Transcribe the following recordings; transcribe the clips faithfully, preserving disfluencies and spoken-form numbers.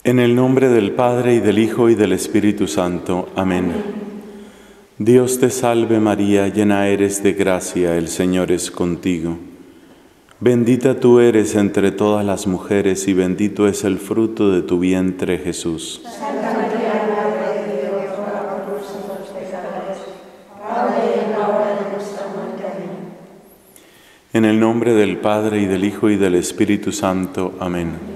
En el nombre del Padre, y del Hijo, y del Espíritu Santo. Amén. Dios te salve María, llena eres de gracia, el Señor es contigo. Bendita tú eres entre todas las mujeres, y bendito es el fruto de tu vientre, Jesús. Santa María, Madre de Dios, ruega por nosotros pecadores, ahora y en la hora de nuestra muerte. Amén. En el nombre del Padre, y del Hijo, y del Espíritu Santo. Amén.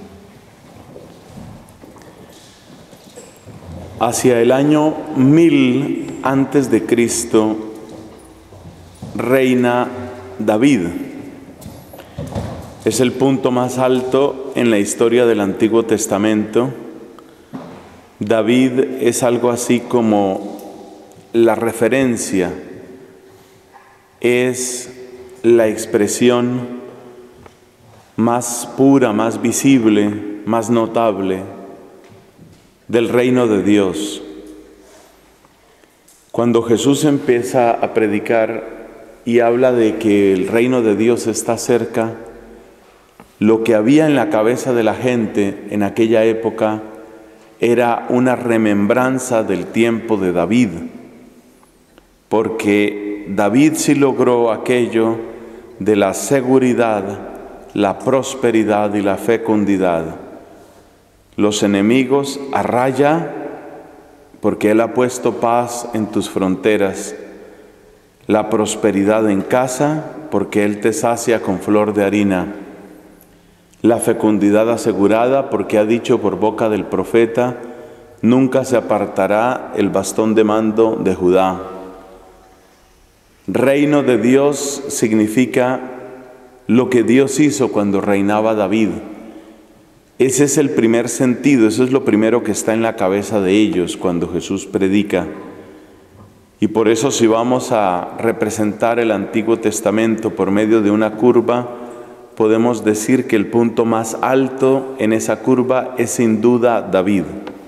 Hacia el año mil antes de Cristo reina David. Es el punto más alto en la historia del Antiguo Testamento. David es algo así como la referencia, es la expresión más pura, más visible, más notable del reino de Dios. Cuando Jesús empieza a predicar y habla de que el reino de Dios está cerca, lo que había en la cabeza de la gente en aquella época era una remembranza del tiempo de David, porque David sí logró aquello de la seguridad, la prosperidad y la fecundidad. Los enemigos a raya, porque Él ha puesto paz en tus fronteras. La prosperidad en casa, porque Él te sacia con flor de harina. La fecundidad asegurada, porque ha dicho por boca del profeta, nunca se apartará el bastón de mando de Judá. Reino de Dios significa lo que Dios hizo cuando reinaba David. Ese es el primer sentido, eso es lo primero que está en la cabeza de ellos cuando Jesús predica. Y por eso, si vamos a representar el Antiguo Testamento por medio de una curva, podemos decir que el punto más alto en esa curva es sin duda David.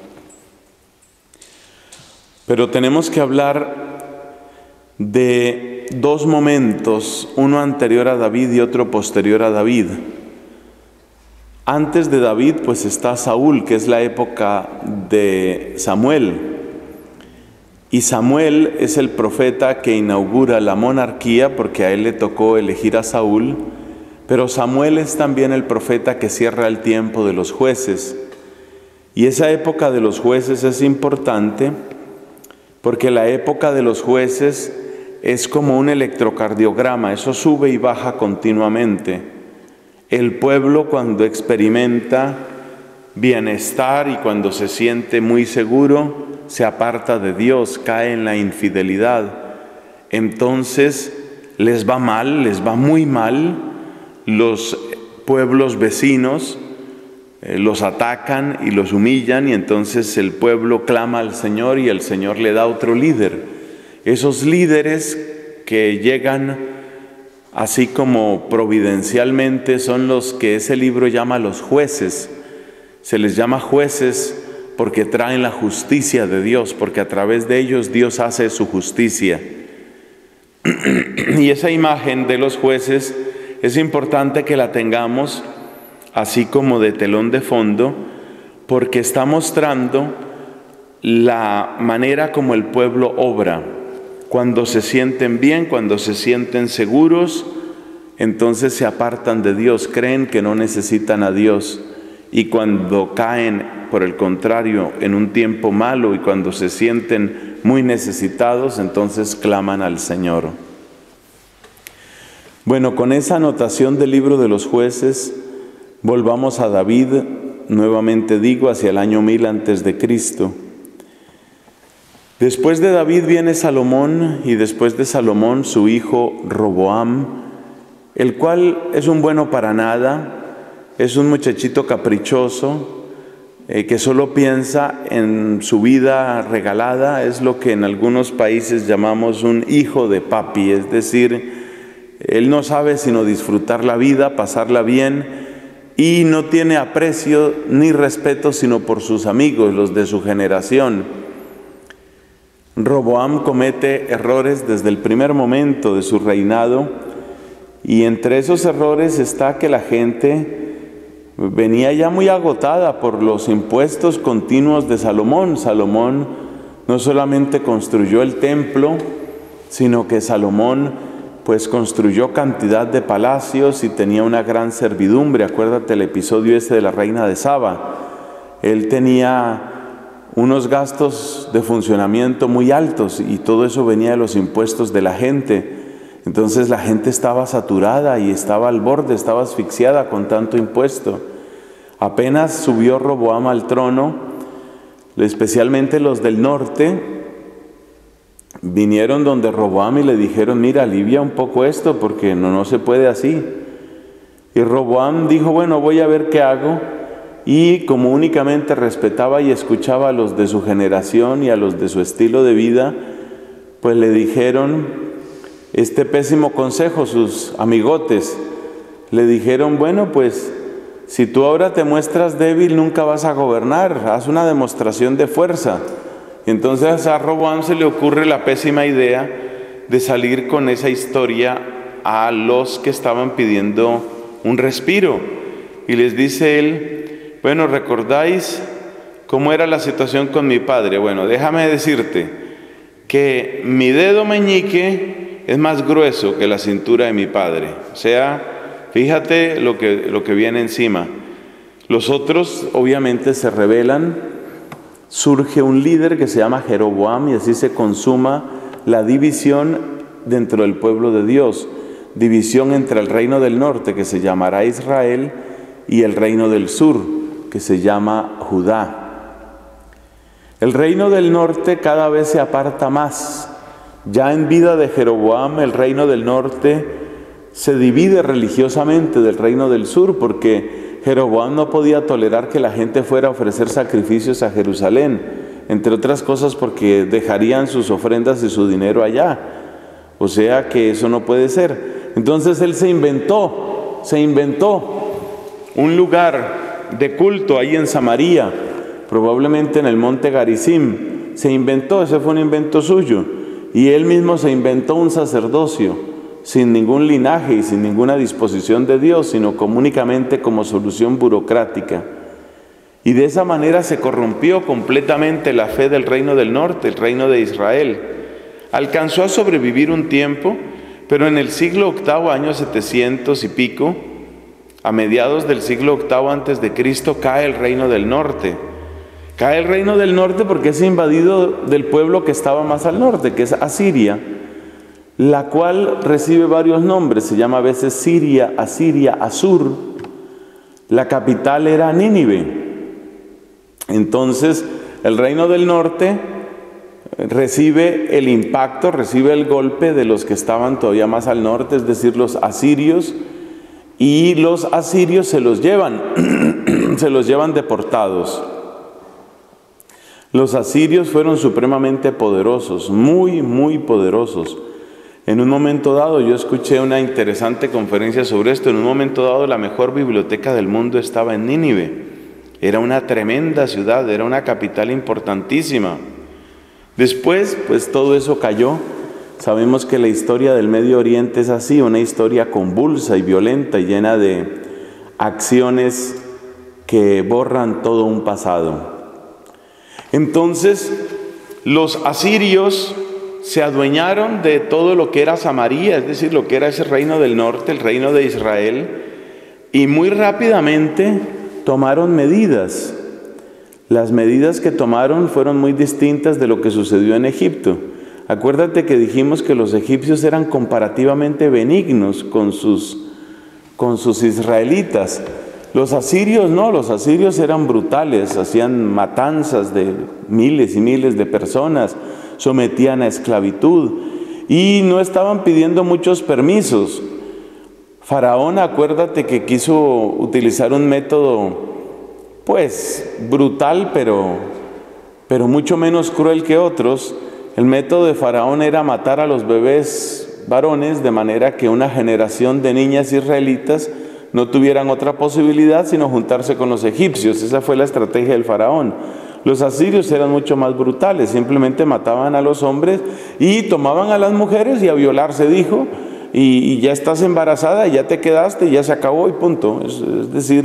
Pero tenemos que hablar de dos momentos, uno anterior a David y otro posterior a David. Antes de David, pues está Saúl, que es la época de Samuel. Y Samuel es el profeta que inaugura la monarquía, porque a él le tocó elegir a Saúl. Pero Samuel es también el profeta que cierra el tiempo de los jueces. Y esa época de los jueces es importante, porque la época de los jueces es como un electrocardiograma, eso sube y baja continuamente. El pueblo, cuando experimenta bienestar y cuando se siente muy seguro, se aparta de Dios, cae en la infidelidad. Entonces les va mal, les va muy mal. Los pueblos vecinos eh, los atacan y los humillan, y entonces el pueblo clama al Señor y el Señor le da otro líder. Esos líderes que llegan así como providencialmente son los que ese libro llama los jueces. Se les llama jueces porque traen la justicia de Dios, porque a través de ellos Dios hace su justicia. Y esa imagen de los jueces es importante que la tengamos así como de telón de fondo, porque está mostrando la manera como el pueblo obra. Cuando se sienten bien, cuando se sienten seguros, entonces se apartan de Dios, creen que no necesitan a Dios. Y cuando caen, por el contrario, en un tiempo malo y cuando se sienten muy necesitados, entonces claman al Señor. Bueno, con esa anotación del libro de los jueces, volvamos a David, nuevamente digo, hacia el año mil antes de Cristo. Después de David viene Salomón, y después de Salomón su hijo Roboam, el cual es un bueno para nada, es un muchachito caprichoso, eh, que solo piensa en su vida regalada. Es lo que en algunos países llamamos un hijo de papi, es decir, él no sabe sino disfrutar la vida, pasarla bien, y no tiene aprecio ni respeto sino por sus amigos, los de su generación. Roboam comete errores desde el primer momento de su reinado, y entre esos errores está que la gente venía ya muy agotada por los impuestos continuos de Salomón. Salomón no solamente construyó el templo, sino que Salomón pues construyó cantidad de palacios y tenía una gran servidumbre. Acuérdate el episodio ese de la reina de Saba. Él tenía unos gastos de funcionamiento muy altos y todo eso venía de los impuestos de la gente. Entonces la gente estaba saturada y estaba al borde, estaba asfixiada con tanto impuesto. Apenas subió Roboam al trono, especialmente los del norte, vinieron donde Roboam y le dijeron: mira, alivia un poco esto porque no, no se puede así. Y Roboam dijo: bueno, voy a ver qué hago. Y como únicamente respetaba y escuchaba a los de su generación y a los de su estilo de vida, pues le dijeron este pésimo consejo, sus amigotes. Le dijeron: bueno, pues si tú ahora te muestras débil, nunca vas a gobernar, haz una demostración de fuerza. Y entonces a Roboam se le ocurre la pésima idea de salir con esa historia a los que estaban pidiendo un respiro. Y les dice él: bueno, ¿recordáis cómo era la situación con mi padre? Bueno, déjame decirte que mi dedo meñique es más grueso que la cintura de mi padre. O sea, fíjate lo que, lo que viene encima. Los otros obviamente se rebelan, surge un líder que se llama Jeroboam y así se consuma la división dentro del pueblo de Dios. División entre el reino del norte, que se llamará Israel, y el reino del sur, que se llama Judá. El reino del norte cada vez se aparta más. Ya en vida de Jeroboam, el reino del norte se divide religiosamente del reino del sur, porque Jeroboam no podía tolerar que la gente fuera a ofrecer sacrificios a Jerusalén, entre otras cosas porque dejarían sus ofrendas y su dinero allá. O sea que eso no puede ser. Entonces él se inventó, se inventó un lugar de culto ahí en Samaria, probablemente en el monte Garizim. Se inventó, ese fue un invento suyo. Y él mismo se inventó un sacerdocio, sin ningún linaje y sin ninguna disposición de Dios, sino como únicamente como solución burocrática. Y de esa manera se corrompió completamente la fe del reino del norte, el reino de Israel. Alcanzó a sobrevivir un tiempo, pero en el siglo octavo, año setecientos y pico, a mediados del siglo octavo antes de Cristo, cae el reino del norte. Cae el reino del norte porque es invadido del pueblo que estaba más al norte, que es Asiria, la cual recibe varios nombres. Se llama a veces Siria, Asiria, Asur. La capital era Nínive. Entonces, el reino del norte recibe el impacto, recibe el golpe de los que estaban todavía más al norte, es decir, los asirios, y los asirios se los llevan, se los llevan deportados. Los asirios fueron supremamente poderosos, muy, muy poderosos. En un momento dado, yo escuché una interesante conferencia sobre esto, en un momento dado la mejor biblioteca del mundo estaba en Nínive. Era una tremenda ciudad, era una capital importantísima. Después, pues todo eso cayó. Sabemos que la historia del Medio Oriente es así, una historia convulsa y violenta y llena de acciones que borran todo un pasado. Entonces, los asirios se adueñaron de todo lo que era Samaria, es decir, lo que era ese reino del norte, el reino de Israel, y muy rápidamente tomaron medidas. Las medidas que tomaron fueron muy distintas de lo que sucedió en Egipto. Acuérdate que dijimos que los egipcios eran comparativamente benignos con sus, con sus israelitas. Los asirios no, los asirios eran brutales, hacían matanzas de miles y miles de personas, sometían a esclavitud y no estaban pidiendo muchos permisos. Faraón, acuérdate que quiso utilizar un método, pues, brutal, pero, pero mucho menos cruel que otros. El método de Faraón era matar a los bebés varones de manera que una generación de niñas israelitas no tuvieran otra posibilidad sino juntarse con los egipcios. Esa fue la estrategia del Faraón. Los asirios eran mucho más brutales, simplemente mataban a los hombres y tomaban a las mujeres y a violar se dijo, y, y ya estás embarazada, ya te quedaste, ya se acabó y punto. Es, es decir,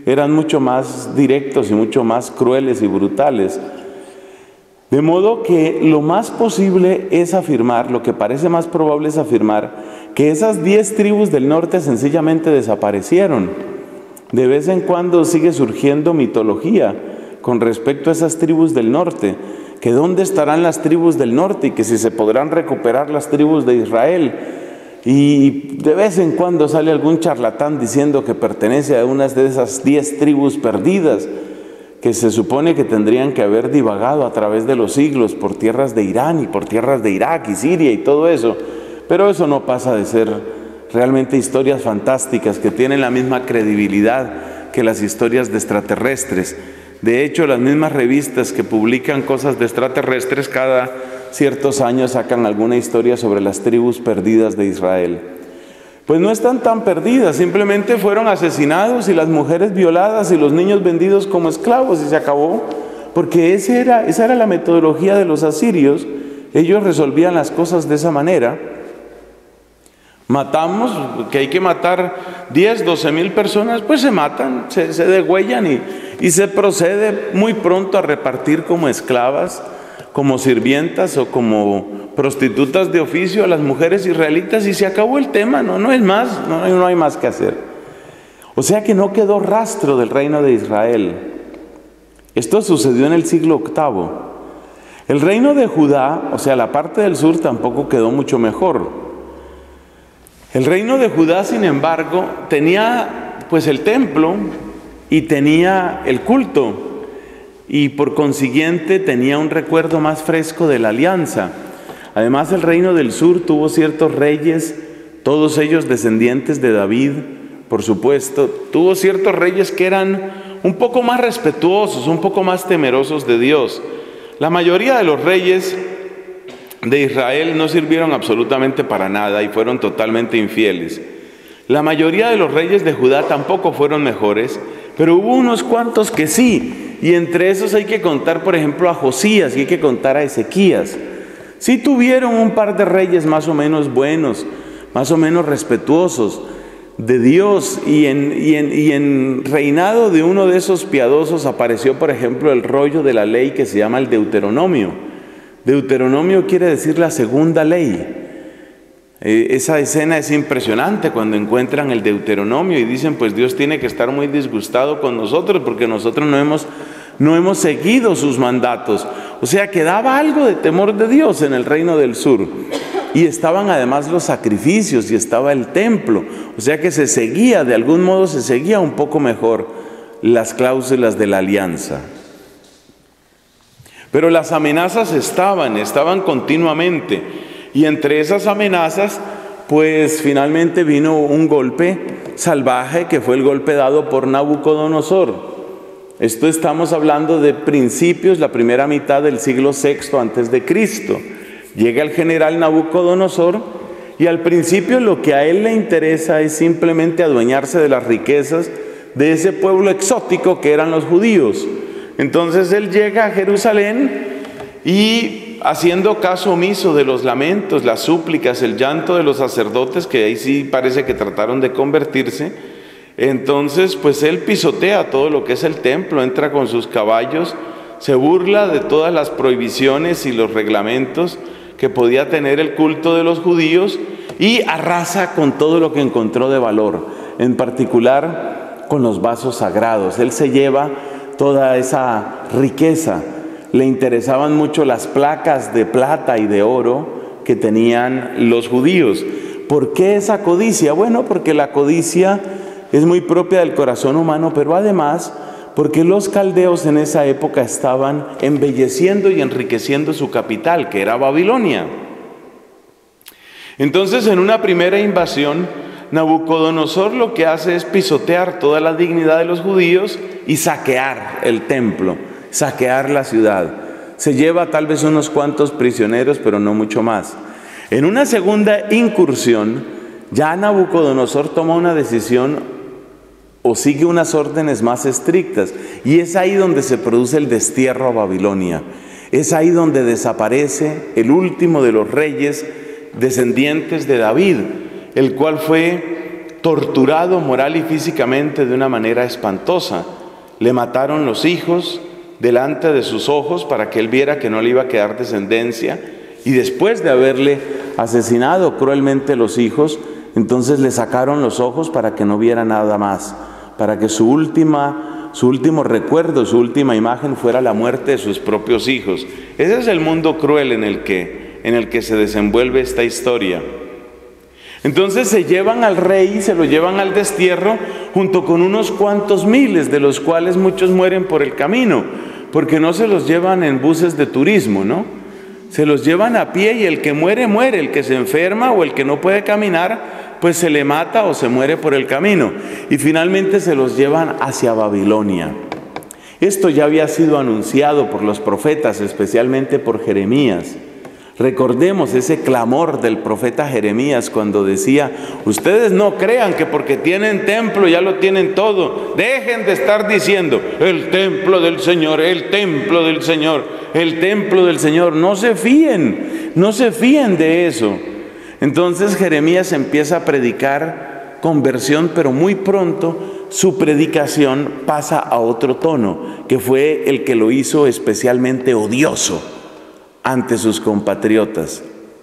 eran mucho más directos y mucho más crueles y brutales. De modo que lo más posible es afirmar, lo que parece más probable es afirmar, que esas diez tribus del norte sencillamente desaparecieron. De vez en cuando sigue surgiendo mitología con respecto a esas tribus del norte, que dónde estarán las tribus del norte y que si se podrán recuperar las tribus de Israel. Y de vez en cuando sale algún charlatán diciendo que pertenece a unas de esas diez tribus perdidas, que se supone que tendrían que haber divagado a través de los siglos por tierras de Irán y por tierras de Irak y Siria y todo eso. Pero eso no pasa de ser realmente historias fantásticas que tienen la misma credibilidad que las historias de extraterrestres. De hecho, las mismas revistas que publican cosas de extraterrestres cada ciertos años sacan alguna historia sobre las tribus perdidas de Israel. Pues no están tan perdidas, simplemente fueron asesinados y las mujeres violadas y los niños vendidos como esclavos y se acabó, porque ese era, esa era la metodología de los asirios. Ellos resolvían las cosas de esa manera. Matamos, que hay que matar diez, doce mil personas, pues se matan, se, se degüellan y, y se procede muy pronto a repartir como esclavas, como sirvientas o como prostitutas de oficio a las mujeres israelitas y se acabó el tema, no, no es más, no, no hay más que hacer. O sea que no quedó rastro del reino de Israel. Esto sucedió en el siglo octavo. El reino de Judá, o sea la parte del sur, tampoco quedó mucho mejor. El reino de Judá, sin embargo, tenía pues el templo y tenía el culto y por consiguiente tenía un recuerdo más fresco de la alianza. Además, el reino del sur tuvo ciertos reyes, todos ellos descendientes de David, por supuesto. Tuvo ciertos reyes que eran un poco más respetuosos, un poco más temerosos de Dios. La mayoría de los reyes de Israel no sirvieron absolutamente para nada y fueron totalmente infieles. La mayoría de los reyes de Judá tampoco fueron mejores, pero hubo unos cuantos que sí. Y entre esos hay que contar, por ejemplo, a Josías y hay que contar a Ezequías. Sí tuvieron un par de reyes más o menos buenos, más o menos respetuosos de Dios, y en, y, en, y en reinado de uno de esos piadosos apareció, por ejemplo, el rollo de la ley que se llama el Deuteronomio. Deuteronomio quiere decir la segunda ley. Eh, esa escena es impresionante cuando encuentran el Deuteronomio y dicen, pues Dios tiene que estar muy disgustado con nosotros porque nosotros no hemos, no hemos seguido sus mandatos. O sea, quedaba algo de temor de Dios en el reino del sur. Y estaban además los sacrificios y estaba el templo. O sea que se seguía, de algún modo se seguía un poco mejor las cláusulas de la alianza. Pero las amenazas estaban, estaban continuamente. Y entre esas amenazas, pues finalmente vino un golpe salvaje que fue el golpe dado por Nabucodonosor. Esto estamos hablando de principios, la primera mitad del siglo sexto antes de Cristo. Llega el general Nabucodonosor y al principio lo que a él le interesa es simplemente adueñarse de las riquezas de ese pueblo exótico que eran los judíos. Entonces él llega a Jerusalén y haciendo caso omiso de los lamentos, las súplicas, el llanto de los sacerdotes, que ahí sí parece que trataron de convertirse, entonces pues él pisotea todo lo que es el templo, entra con sus caballos, se burla de todas las prohibiciones y los reglamentos que podía tener el culto de los judíos y arrasa con todo lo que encontró de valor, en particular con los vasos sagrados. Él se lleva toda esa riqueza. Le interesaban mucho las placas de plata y de oro que tenían los judíos. ¿Por qué esa codicia? Bueno, porque la codicia es muy propia del corazón humano, pero además porque los caldeos en esa época estaban embelleciendo y enriqueciendo su capital, que era Babilonia. Entonces, en una primera invasión, Nabucodonosor lo que hace es pisotear toda la dignidad de los judíos y saquear el templo, saquear la ciudad. Se lleva tal vez unos cuantos prisioneros, pero no mucho más. En una segunda incursión, ya Nabucodonosor toma una decisión o sigue unas órdenes más estrictas, y es ahí donde se produce el destierro a Babilonia. Es ahí donde desaparece el último de los reyes descendientes de David, el cual fue torturado moral y físicamente de una manera espantosa. Le mataron los hijos delante de sus ojos para que él viera que no le iba a quedar descendencia, y después de haberle asesinado cruelmente los hijos, entonces le sacaron los ojos para que no viera nada más, para que su última, su último recuerdo, su última imagen fuera la muerte de sus propios hijos. Ese es el mundo cruel en el que, en el que se desenvuelve esta historia. Entonces se llevan al rey, se lo llevan al destierro junto con unos cuantos miles, de los cuales muchos mueren por el camino, porque no se los llevan en buses de turismo, ¿no? Se los llevan a pie, y el que muere, muere. El que se enferma o el que no puede caminar, pues se le mata o se muere por el camino. Y finalmente se los llevan hacia Babilonia. Esto ya había sido anunciado por los profetas, especialmente por Jeremías. Recordemos ese clamor del profeta Jeremías cuando decía: ustedes no crean que porque tienen templo ya lo tienen todo. Dejen de estar diciendo el templo del Señor, el templo del Señor, el templo del Señor. No se fíen, no se fíen de eso. Entonces Jeremías empieza a predicar conversión, pero muy pronto su predicación pasa a otro tono, que fue el que lo hizo especialmente odioso ante sus compatriotas.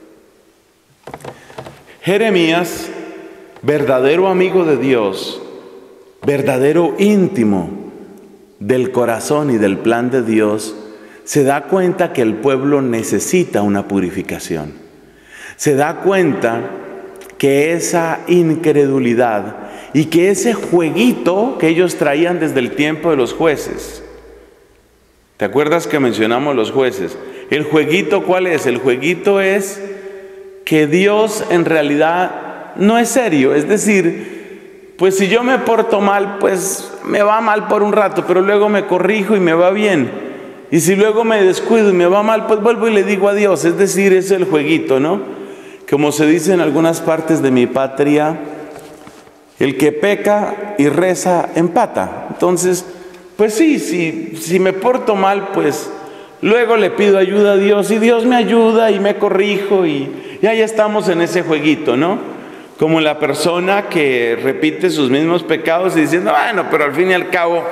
Jeremías, verdadero amigo de Dios, verdadero íntimo del corazón y del plan de Dios, se da cuenta que el pueblo necesita una purificación. Se da cuenta que esa incredulidad y que ese jueguito que ellos traían desde el tiempo de los jueces. ¿Te acuerdas que mencionamos los jueces? ¿El jueguito cuál es? El jueguito es que Dios en realidad no es serio. Es decir, pues si yo me porto mal, pues me va mal por un rato, pero luego me corrijo y me va bien. Y si luego me descuido y me va mal, pues vuelvo y le digo a Dios. Es decir, es el jueguito, ¿no? Como se dice en algunas partes de mi patria, el que peca y reza empata. Entonces, pues sí, si, si me porto mal, pues luego le pido ayuda a Dios y Dios me ayuda y me corrijo, y ya ya estamos en ese jueguito, ¿no? Como la persona que repite sus mismos pecados y diciendo, bueno, pero al fin y al cabo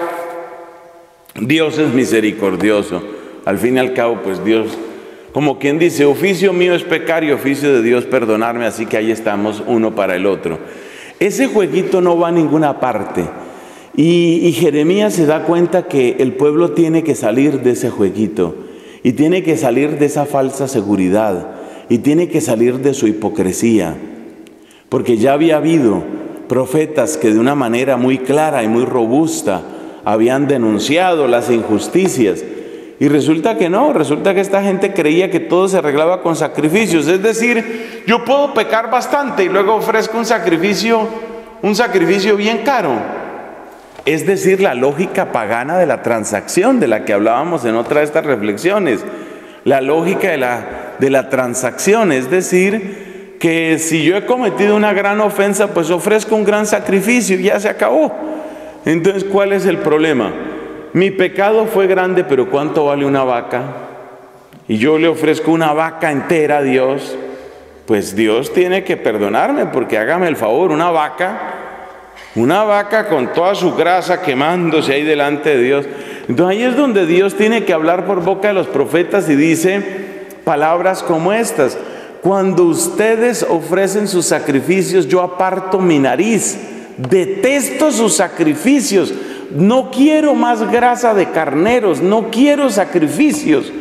Dios es misericordioso. Al fin y al cabo, pues Dios, como quien dice, oficio mío es pecar y oficio de Dios perdonarme, así que ahí estamos uno para el otro. Ese jueguito no va a ninguna parte. Y, y Jeremías se da cuenta que el pueblo tiene que salir de ese jueguito, y tiene que salir de esa falsa seguridad, y tiene que salir de su hipocresía, porque ya había habido profetas que de una manera muy clara y muy robusta habían denunciado las injusticias, y resulta que no, resulta que esta gente creía que todo se arreglaba con sacrificios. Es decir, yo puedo pecar bastante y luego ofrezco un sacrificio, un sacrificio bien caro. Es decir, la lógica pagana de la transacción, de la que hablábamos en otra de estas reflexiones. La lógica de la, de la transacción, es decir, que si yo he cometido una gran ofensa, pues ofrezco un gran sacrificio y ya se acabó. Entonces, ¿cuál es el problema? Mi pecado fue grande, pero ¿cuánto vale una vaca? Y yo le ofrezco una vaca entera a Dios, pues Dios tiene que perdonarme, porque hágame el favor, una vaca... Una vaca con toda su grasa quemándose ahí delante de Dios. Entonces ahí es donde Dios tiene que hablar por boca de los profetas y dice palabras como estas: cuando ustedes ofrecen sus sacrificios, yo aparto mi nariz, detesto sus sacrificios, no quiero más grasa de carneros, no quiero sacrificios.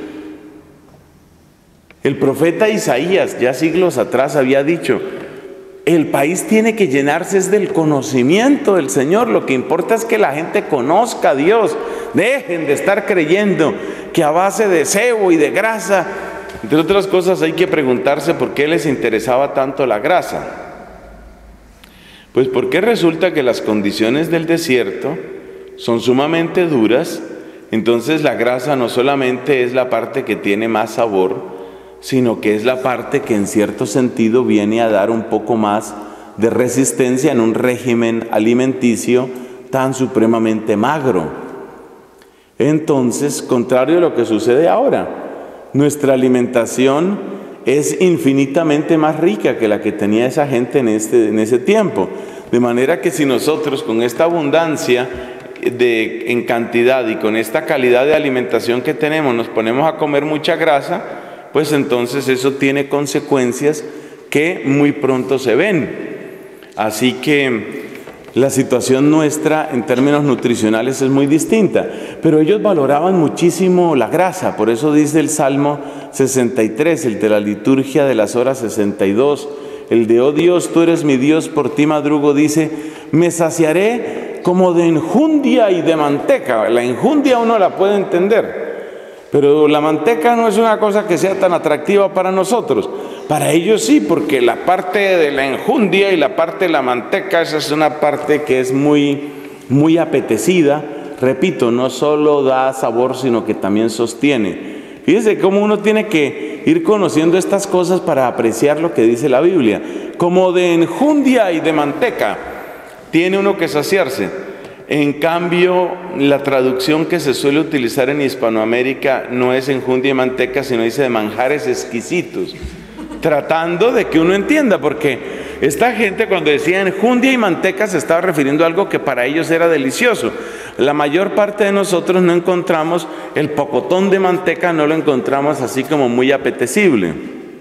El profeta Isaías ya siglos atrás había dicho: el país tiene que llenarse es del conocimiento del Señor. Lo que importa es que la gente conozca a Dios. Dejen de estar creyendo que a base de cebo y de grasa, entre otras cosas, hay que preguntarse por qué les interesaba tanto la grasa. Pues porque resulta que las condiciones del desierto son sumamente duras. Entonces la grasa no solamente es la parte que tiene más sabor, sino que es la parte que en cierto sentido viene a dar un poco más de resistencia en un régimen alimenticio tan supremamente magro. Entonces, contrario a lo que sucede ahora, nuestra alimentación es infinitamente más rica que la que tenía esa gente en, este, en ese tiempo. De manera que si nosotros con esta abundancia de, en cantidad y con esta calidad de alimentación que tenemos nos ponemos a comer mucha grasa, pues entonces eso tiene consecuencias que muy pronto se ven. Así que la situación nuestra en términos nutricionales es muy distinta, pero ellos valoraban muchísimo la grasa. Por eso dice el Salmo sesenta y tres, el de la liturgia de las horas sesenta y dos, el de oh Dios, tú eres mi Dios, por ti madrugo, dice, me saciaré como de enjundia y de manteca. La enjundia uno la puede entender, pero la manteca no es una cosa que sea tan atractiva para nosotros. Para ellos sí, porque la parte de la enjundia y la parte de la manteca, esa es una parte que es muy, muy apetecida. Repito, no solo da sabor, sino que también sostiene. Fíjense cómo uno tiene que ir conociendo estas cosas para apreciar lo que dice la Biblia. Como de enjundia y de manteca, tiene uno que saciarse. En cambio, la traducción que se suele utilizar en Hispanoamérica no es enjundia y manteca, sino dice de manjares exquisitos. Tratando de que uno entienda, porque esta gente cuando decía enjundia y manteca se estaba refiriendo a algo que para ellos era delicioso. La mayor parte de nosotros no encontramos el pocotón de manteca, no lo encontramos así como muy apetecible.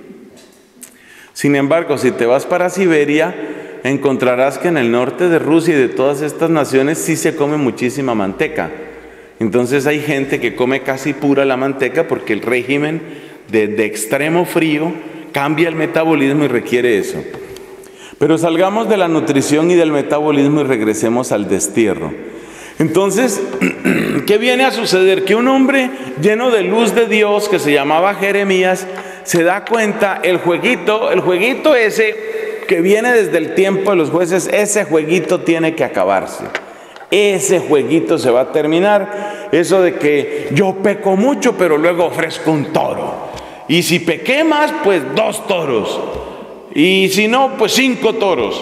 Sin embargo, si te vas para Siberia, encontrarás que en el norte de Rusia y de todas estas naciones sí se come muchísima manteca. Entonces hay gente que come casi pura la manteca porque el régimen de, de extremo frío cambia el metabolismo y requiere eso. Pero salgamos de la nutrición y del metabolismo y regresemos al destierro. Entonces, ¿qué viene a suceder? Que un hombre lleno de luz de Dios, que se llamaba Jeremías, se da cuenta, el jueguito, el jueguito ese que viene desde el tiempo de los jueces, ese jueguito tiene que acabarse. Ese jueguito se va a terminar. Eso de que yo peco mucho, pero luego ofrezco un toro. Y si pequé más, pues dos toros. Y si no, pues cinco toros.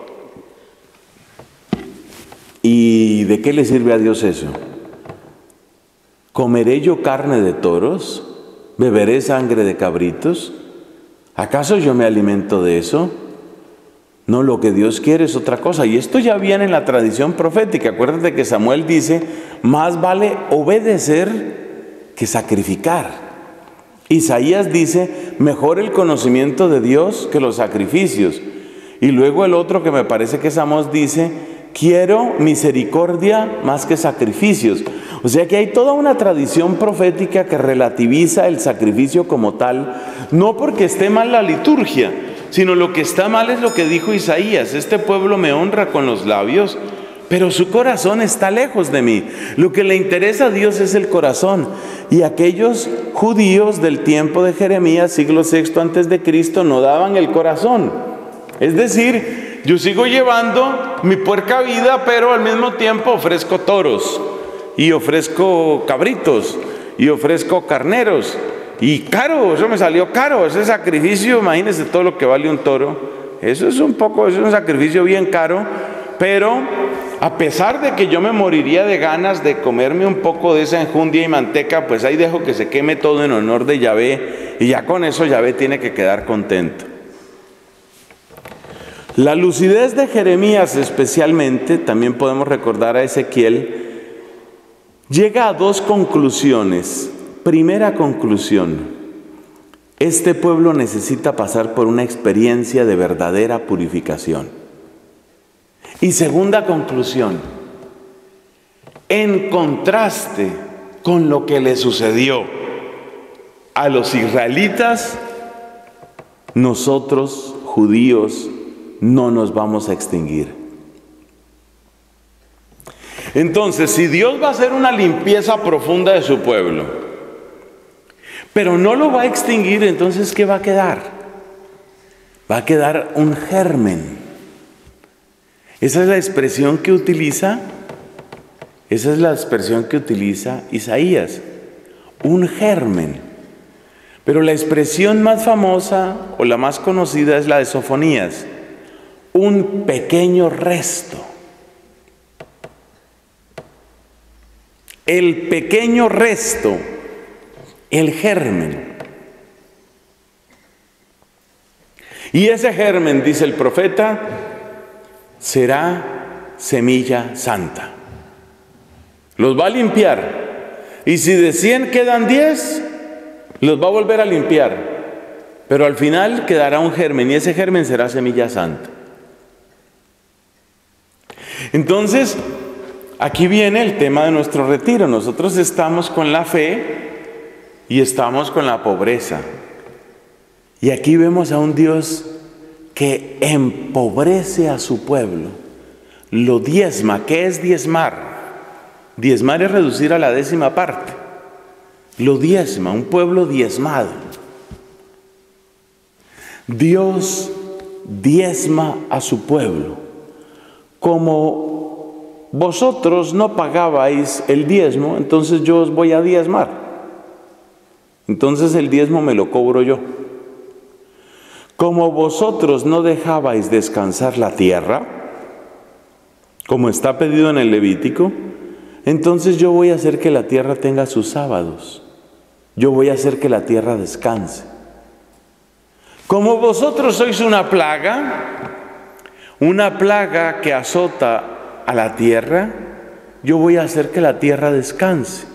¿Y de qué le sirve a Dios eso? ¿Comeré yo carne de toros? ¿Beberé sangre de cabritos? ¿Acaso yo me alimento de eso? No, lo que Dios quiere es otra cosa. Y esto ya viene en la tradición profética. Acuérdate que Samuel dice, más vale obedecer que sacrificar. Isaías dice, mejor el conocimiento de Dios que los sacrificios. Y luego el otro que me parece que es Amós dice, quiero misericordia más que sacrificios. O sea que hay toda una tradición profética que relativiza el sacrificio como tal, no porque esté mal la liturgia, sino lo que está mal es lo que dijo Isaías, este pueblo me honra con los labios, pero su corazón está lejos de mí. Lo que le interesa a Dios es el corazón. Y aquellos judíos del tiempo de Jeremías, siglo sexto antes de Cristo, no daban el corazón. Es decir, yo sigo llevando mi puerca vida, pero al mismo tiempo ofrezco toros, y ofrezco cabritos, y ofrezco carneros. Y caro, eso me salió caro, ese sacrificio, imagínense todo lo que vale un toro. Eso es un poco, eso es un sacrificio bien caro, pero a pesar de que yo me moriría de ganas de comerme un poco de esa enjundia y manteca, pues ahí dejo que se queme todo en honor de Yahvé, y ya con eso Yahvé tiene que quedar contento. La lucidez de Jeremías especialmente, también podemos recordar a Ezequiel, llega a dos conclusiones. Primera conclusión, este pueblo necesita pasar por una experiencia de verdadera purificación. Y segunda conclusión, en contraste con lo que le sucedió a los israelitas, nosotros, judíos, no nos vamos a extinguir. Entonces, si Dios va a hacer una limpieza profunda de su pueblo, pero no lo va a extinguir, entonces ¿qué va a quedar? Va a quedar un germen. Esa es la expresión que utiliza, esa es la expresión que utiliza Isaías, un germen. Pero la expresión más famosa o la más conocida es la de Sofonías, un pequeño resto. El pequeño resto, el germen. Y ese germen, dice el profeta, será semilla santa. Los va a limpiar. Y si de cien quedan diez, los va a volver a limpiar. Pero al final quedará un germen y ese germen será semilla santa. Entonces, aquí viene el tema de nuestro retiro. Nosotros estamos con la fe y estamos con la pobreza. Y aquí vemos a un Dios que empobrece a su pueblo. Lo diezma. ¿Qué es diezmar? Diezmar es reducir a la décima parte. Lo diezma, un pueblo diezmado. Dios diezma a su pueblo. Como vosotros no pagabais el diezmo, entonces yo os voy a diezmar. Entonces el diezmo me lo cobro yo. Como vosotros no dejabais descansar la tierra, como está pedido en el Levítico, entonces yo voy a hacer que la tierra tenga sus sábados. Yo voy a hacer que la tierra descanse. Como vosotros sois una plaga, una plaga que azota a la tierra, yo voy a hacer que la tierra descanse.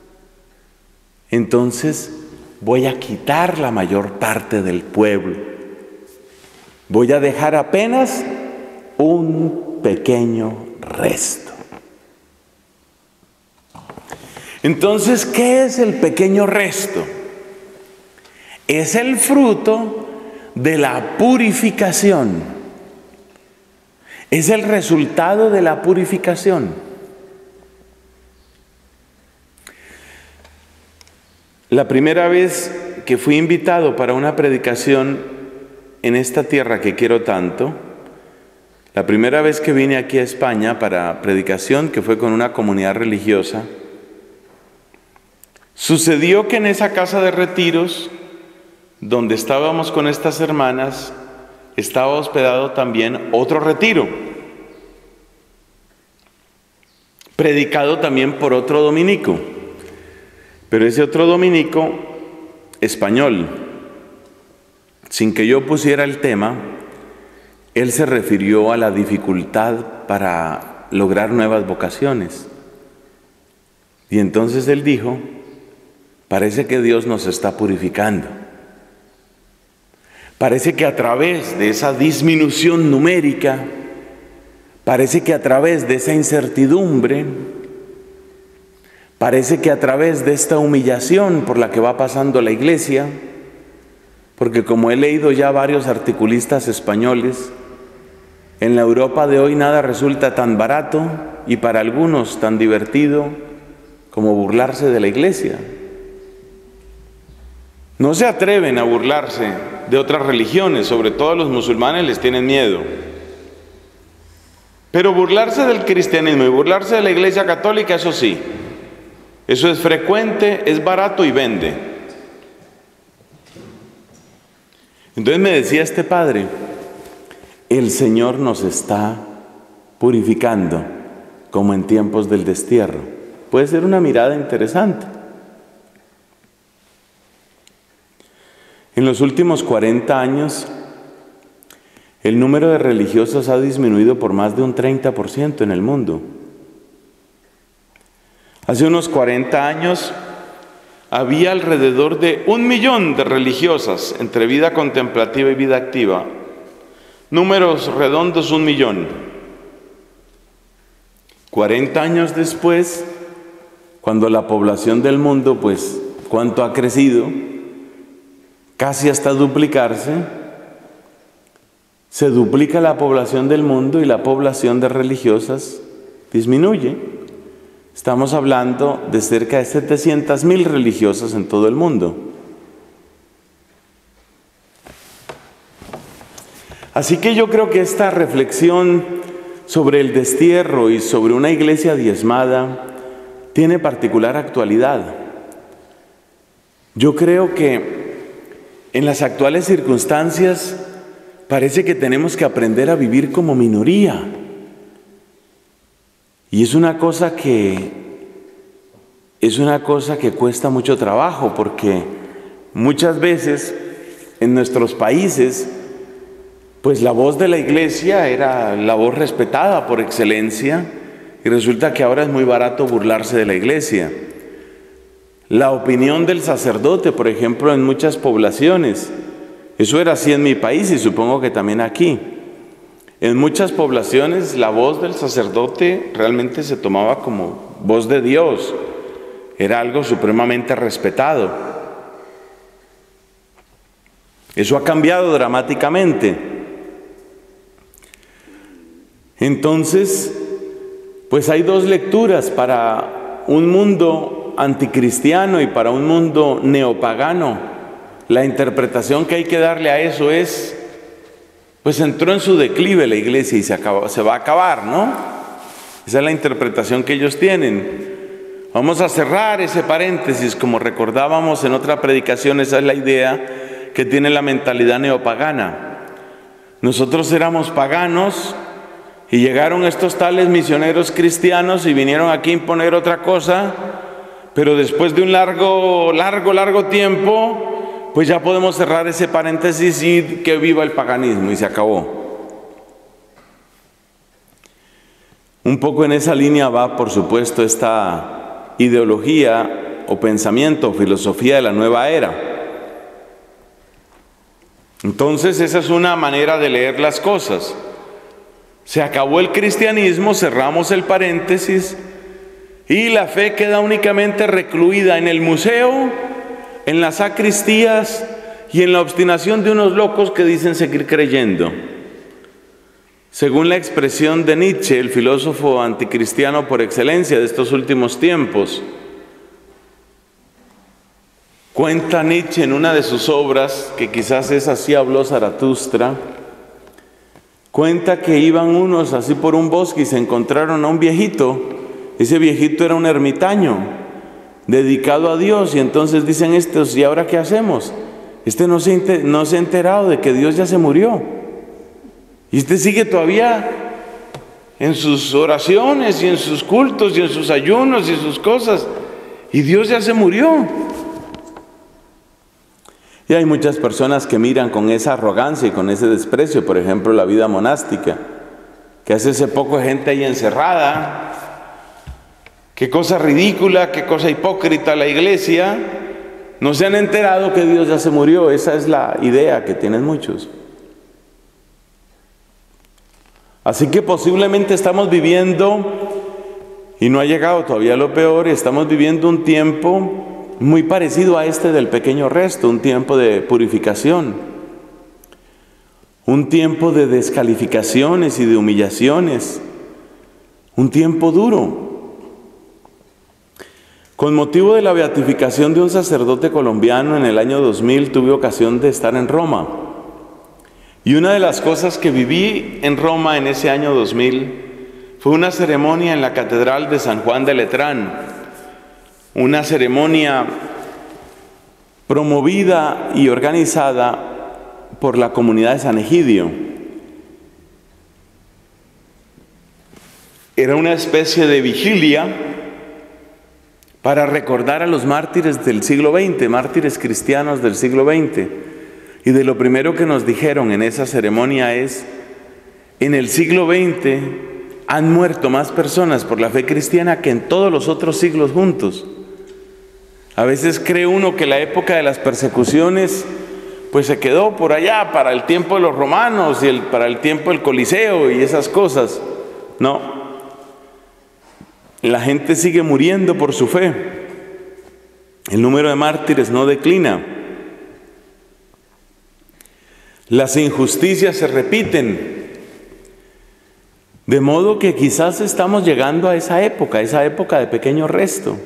Entonces voy a quitar la mayor parte del pueblo. Voy a dejar apenas un pequeño resto. Entonces, ¿qué es el pequeño resto? Es el fruto de la purificación. Es el resultado de la purificación. La primera vez que fui invitado para una predicación en esta tierra que quiero tanto, la primera vez que vine aquí a España para predicación, que fue con una comunidad religiosa, sucedió que en esa casa de retiros, donde estábamos con estas hermanas, estaba hospedado también otro retiro, predicado también por otro dominico, pero ese otro dominico español, sin que yo pusiera el tema, él se refirió a la dificultad para lograr nuevas vocaciones. Y entonces él dijo, parece que Dios nos está purificando. Parece que a través de esa disminución numérica, parece que a través de esa incertidumbre, parece que a través de esta humillación por la que va pasando la iglesia, porque como he leído ya varios articulistas españoles, en la Europa de hoy nada resulta tan barato y para algunos tan divertido como burlarse de la iglesia. No se atreven a burlarse de otras religiones, sobre todo a los musulmanes les tienen miedo. Pero burlarse del cristianismo y burlarse de la iglesia católica, eso sí, eso es frecuente, es barato y vende. Entonces me decía este padre, el Señor nos está purificando como en tiempos del destierro. Puede ser una mirada interesante. En los últimos cuarenta años, el número de religiosos ha disminuido por más de un treinta por ciento en el mundo. Hace unos cuarenta años había alrededor de un millón de religiosas entre vida contemplativa y vida activa. Números redondos, un millón. cuarenta años después, cuando la población del mundo, pues, ¿cuánto ha crecido? Casi hasta duplicarse, se duplica la población del mundo y la población de religiosas disminuye. Estamos hablando de cerca de setecientas mil religiosas en todo el mundo. Así que yo creo que esta reflexión sobre el destierro y sobre una iglesia diezmada tiene particular actualidad. Yo creo que en las actuales circunstancias parece que tenemos que aprender a vivir como minoría. Y es una cosa que es una cosa que cuesta mucho trabajo, porque muchas veces en nuestros países pues la voz de la iglesia era la voz respetada por excelencia, y resulta que ahora es muy barato burlarse de la iglesia. La opinión del sacerdote, por ejemplo, en muchas poblaciones, eso era así en mi país y supongo que también aquí. En muchas poblaciones la voz del sacerdote realmente se tomaba como voz de Dios, era algo supremamente respetado. Eso ha cambiado dramáticamente. Entonces, pues hay dos lecturas para un mundo anticristiano y para un mundo neopagano. La interpretación que hay que darle a eso es, pues entró en su declive la iglesia y se, acabó, se va a acabar, ¿no? Esa es la interpretación que ellos tienen. Vamos a cerrar ese paréntesis, como recordábamos en otra predicación, esa es la idea que tiene la mentalidad neopagana. Nosotros éramos paganos y llegaron estos tales misioneros cristianos y vinieron aquí a imponer otra cosa, pero después de un largo, largo, largo tiempo, pues ya podemos cerrar ese paréntesis y que viva el paganismo, y se acabó. Un poco en esa línea va, por supuesto, esta ideología o pensamiento o filosofía de la nueva era. Entonces, esa es una manera de leer las cosas. Se acabó el cristianismo, cerramos el paréntesis, y la fe queda únicamente recluida en el museo, en las sacristías y en la obstinación de unos locos que dicen seguir creyendo. Según la expresión de Nietzsche, el filósofo anticristiano por excelencia de estos últimos tiempos, cuenta Nietzsche en una de sus obras, que quizás es Así habló Zaratustra, cuenta que iban unos así por un bosque y se encontraron a un viejito. Ese viejito era un ermitaño dedicado a Dios, y entonces dicen estos: ¿y ahora qué hacemos? Este no se, no se ha enterado de que Dios ya se murió, y este sigue todavía en sus oraciones y en sus cultos y en sus ayunos y en sus cosas, y Dios ya se murió. Y hay muchas personas que miran con esa arrogancia y con ese desprecio, por ejemplo, la vida monástica, que hace ese poco gente ahí encerrada. Qué cosa ridícula, qué cosa hipócrita la iglesia. No se han enterado que Dios ya se murió. Esa es la idea que tienen muchos. Así que posiblemente estamos viviendo, y no ha llegado todavía lo peor, estamos viviendo un tiempo muy parecido a este del pequeño resto, un tiempo de purificación, un tiempo de descalificaciones y de humillaciones, un tiempo duro. Con motivo de la beatificación de un sacerdote colombiano en el año dos mil, tuve ocasión de estar en Roma. Y una de las cosas que viví en Roma en ese año dos mil fue una ceremonia en la Catedral de San Juan de Letrán, una ceremonia promovida y organizada por la comunidad de San Egidio. Era una especie de vigilia para recordar a los mártires del siglo veinte, mártires cristianos del siglo veinte. Y de lo primero que nos dijeron en esa ceremonia es: en el siglo veinte han muerto más personas por la fe cristiana que en todos los otros siglos juntos. A veces cree uno que la época de las persecuciones pues se quedó por allá para el tiempo de los romanos y el, para el tiempo del Coliseo y esas cosas. No, la gente sigue muriendo por su fe. El número de mártires no declina. Las injusticias se repiten. De modo que quizás estamos llegando a esa época, a esa época de pequeño resto.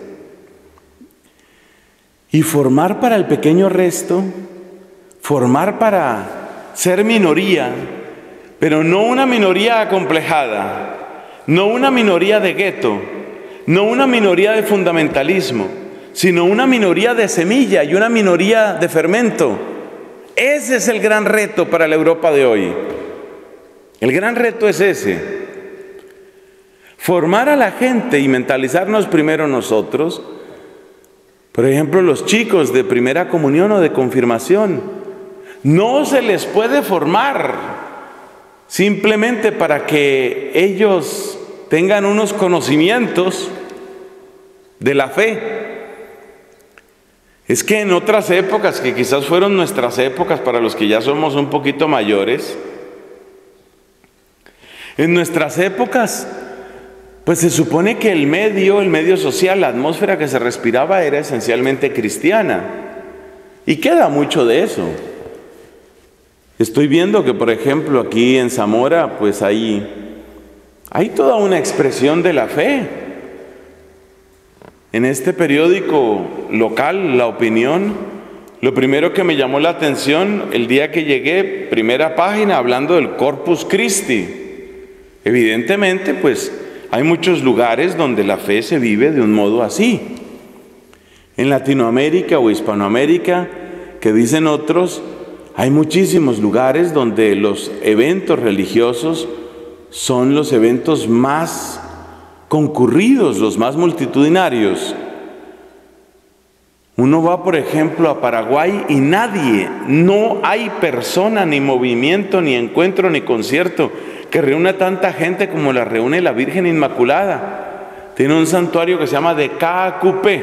Y formar para el pequeño resto, formar para ser minoría, pero no una minoría acomplejada, no una minoría de gueto, no una minoría de fundamentalismo, sino una minoría de semilla y una minoría de fermento. Ese es el gran reto para la Europa de hoy. El gran reto es ese. Formar a la gente y mentalizarnos primero nosotros. Por ejemplo, los chicos de primera comunión o de confirmación, no se les puede formar simplemente para que ellos tengan unos conocimientos de la fe. Es que en otras épocas, que quizás fueron nuestras épocas para los que ya somos un poquito mayores, en nuestras épocas, pues se supone que el medio, el medio social, la atmósfera que se respiraba era esencialmente cristiana. Y queda mucho de eso. Estoy viendo que, por ejemplo, aquí en Zamora, pues hay, hay toda una expresión de la fe. En este periódico local, La Opinión, lo primero que me llamó la atención el día que llegué, primera página, hablando del Corpus Christi. Evidentemente, pues, hay muchos lugares donde la fe se vive de un modo así. En Latinoamérica o Hispanoamérica, que dicen otros, hay muchísimos lugares donde los eventos religiosos son los eventos más concurridos, los más multitudinarios. Uno va, por ejemplo, a Paraguay y nadie, no hay persona, ni movimiento, ni encuentro, ni concierto que reúna tanta gente como la reúne la Virgen Inmaculada. Tiene un santuario que se llama de Caacupé,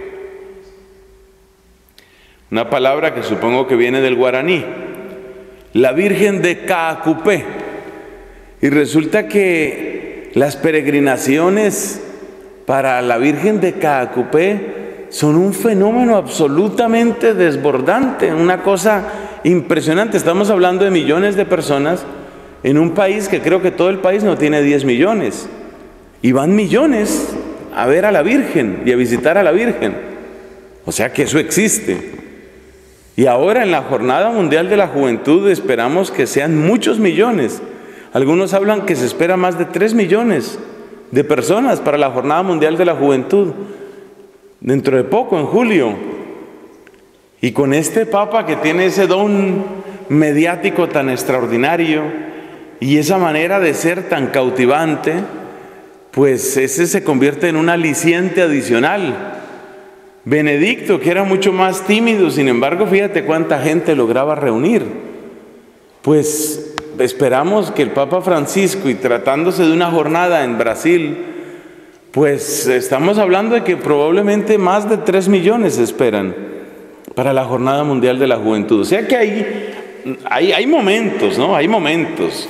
una palabra que supongo que viene del guaraní, la Virgen de Caacupé. Y resulta que las peregrinaciones para la Virgen de Caacupé son un fenómeno absolutamente desbordante, una cosa impresionante. Estamos hablando de millones de personas en un país que creo que todo el país no tiene diez millones. Y van millones a ver a la Virgen y a visitar a la Virgen. O sea que eso existe. Y ahora en la Jornada Mundial de la Juventud esperamos que sean muchos millones. Algunos hablan que se espera más de tres millones de personas para la Jornada Mundial de la Juventud. Dentro de poco, en julio. Y con este Papa que tiene ese don mediático tan extraordinario y esa manera de ser tan cautivante, pues ese se convierte en un aliciente adicional. Benedicto, que era mucho más tímido, sin embargo, fíjate cuánta gente lograba reunir. Pues esperamos que el Papa Francisco, y tratándose de una jornada en Brasil, pues estamos hablando de que probablemente más de tres millones esperan para la Jornada Mundial de la Juventud. O sea que hay, hay, hay momentos, ¿no? Hay momentos.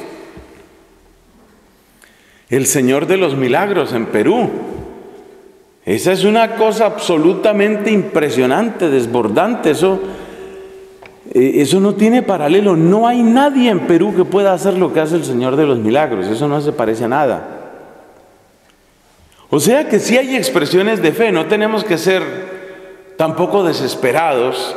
El Señor de los Milagros en Perú. Esa es una cosa absolutamente impresionante, desbordante. Eso, eso no tiene paralelo. No hay nadie en Perú que pueda hacer lo que hace el Señor de los Milagros. Eso no se parece a nada. O sea que sí hay expresiones de fe. No tenemos que ser tampoco desesperados.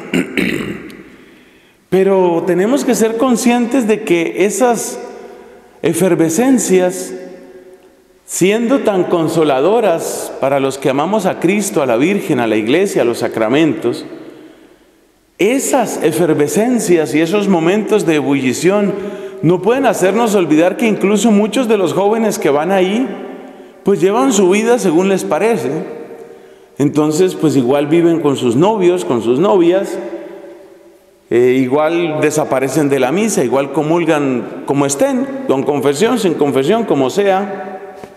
Pero tenemos que ser conscientes de que esas efervescencias, siendo tan consoladoras para los que amamos a Cristo, a la Virgen, a la Iglesia, a los sacramentos, esas efervescencias y esos momentos de ebullición no pueden hacernos olvidar que incluso muchos de los jóvenes que van ahí, pues llevan su vida según les parece. Entonces, pues igual viven con sus novios, con sus novias, eh, igual desaparecen de la misa, igual comulgan como estén, con confesión, sin confesión, como sea.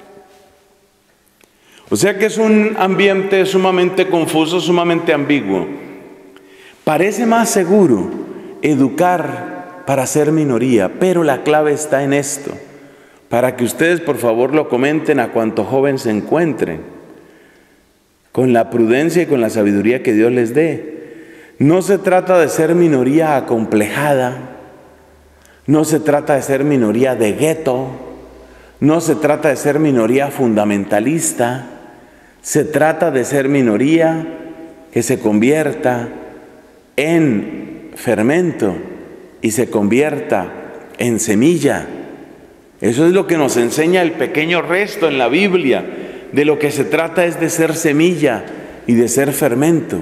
O sea que es un ambiente sumamente confuso, sumamente ambiguo. Parece más seguro educar para ser minoría, pero la clave está en esto, para que ustedes por favor lo comenten a cuanto joven se encuentren, con la prudencia y con la sabiduría que Dios les dé. No se trata de ser minoría acomplejada, no se trata de ser minoría de gueto, no se trata de ser minoría fundamentalista, se trata de ser minoría que se convierta en fermento y se convierta en semilla. Eso es lo que nos enseña el pequeño resto en la Biblia. De lo que se trata es de ser semilla y de ser fermento.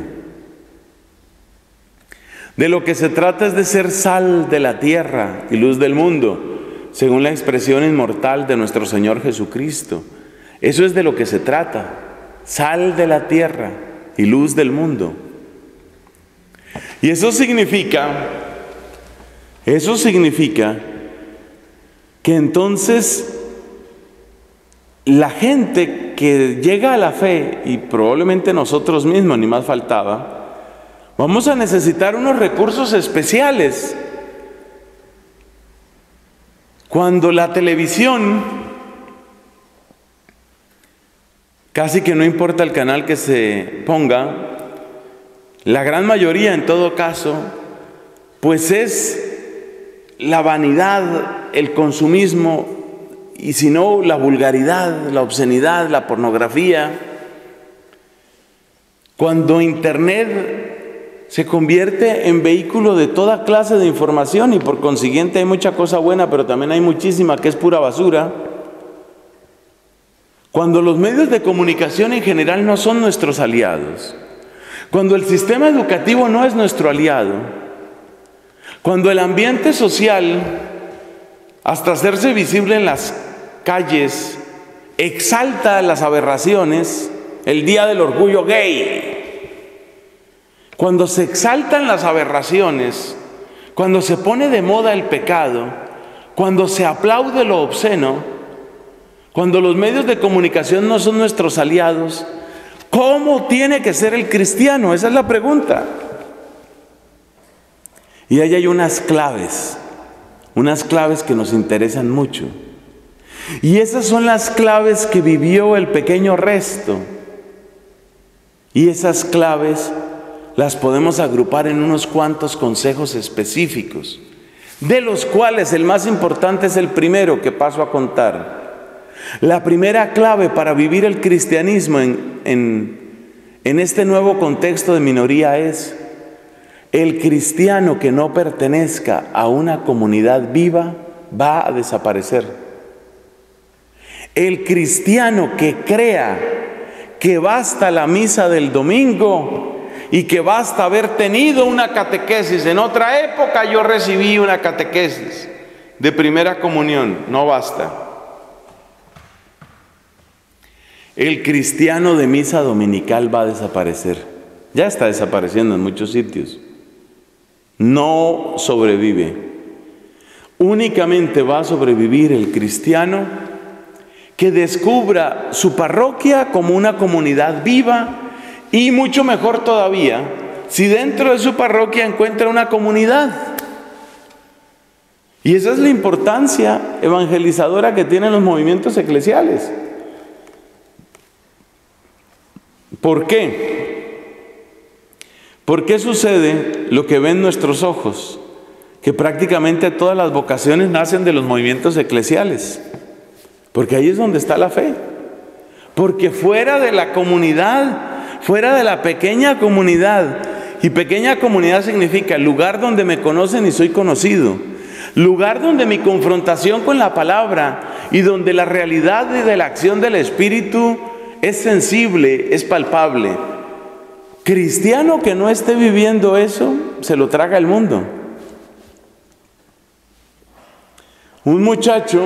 De lo que se trata es de ser sal de la tierra y luz del mundo, según la expresión inmortal de nuestro Señor Jesucristo. Eso es de lo que se trata, sal de la tierra y luz del mundo. Y eso significa, eso significa que entonces la gente que llega a la fe, y probablemente nosotros mismos, ni más faltaba, vamos a necesitar unos recursos especiales. Cuando la televisión, casi que no importa el canal que se ponga, la gran mayoría en todo caso, pues es la vanidad, el consumismo, y si no, la vulgaridad, la obscenidad, la pornografía. Cuando Internet se convierte en vehículo de toda clase de información, y por consiguiente hay mucha cosa buena, pero también hay muchísima que es pura basura. Cuando los medios de comunicación en general no son nuestros aliados, cuando el sistema educativo no es nuestro aliado, cuando el ambiente social, hasta hacerse visible en las calles, exalta las aberraciones, el día del orgullo gay, cuando se exaltan las aberraciones, cuando se pone de moda el pecado, cuando se aplaude lo obsceno, cuando los medios de comunicación no son nuestros aliados, ¿cómo tiene que ser el cristiano? Esa es la pregunta. Y ahí hay unas claves, unas claves que nos interesan mucho. Y esas son las claves que vivió el pequeño Resto. Y esas claves las podemos agrupar en unos cuantos consejos específicos, de los cuales el más importante es el primero que paso a contar. La primera clave para vivir el cristianismo en, en, en este nuevo contexto de minoría es: el cristiano que no pertenezca a una comunidad viva va a desaparecer. El cristiano que crea que basta la misa del domingo y que basta haber tenido una catequesis. En otra época yo recibí una catequesis de primera comunión, no basta. El cristiano de misa dominical va a desaparecer. Ya está desapareciendo en muchos sitios. No sobrevive. Únicamente va a sobrevivir el cristiano que descubra su parroquia como una comunidad viva, y mucho mejor todavía, si dentro de su parroquia encuentra una comunidad. Y esa es la importancia evangelizadora que tienen los movimientos eclesiales. ¿Por qué? ¿Por qué sucede lo que ven nuestros ojos? Que prácticamente todas las vocaciones nacen de los movimientos eclesiales. Porque ahí es donde está la fe. Porque fuera de la comunidad, fuera de la pequeña comunidad, y pequeña comunidad significa lugar donde me conocen y soy conocido, lugar donde mi confrontación con la palabra y donde la realidad de la acción del Espíritu es sensible, es palpable. Cristiano que no esté viviendo eso, se lo traga el mundo. Un muchacho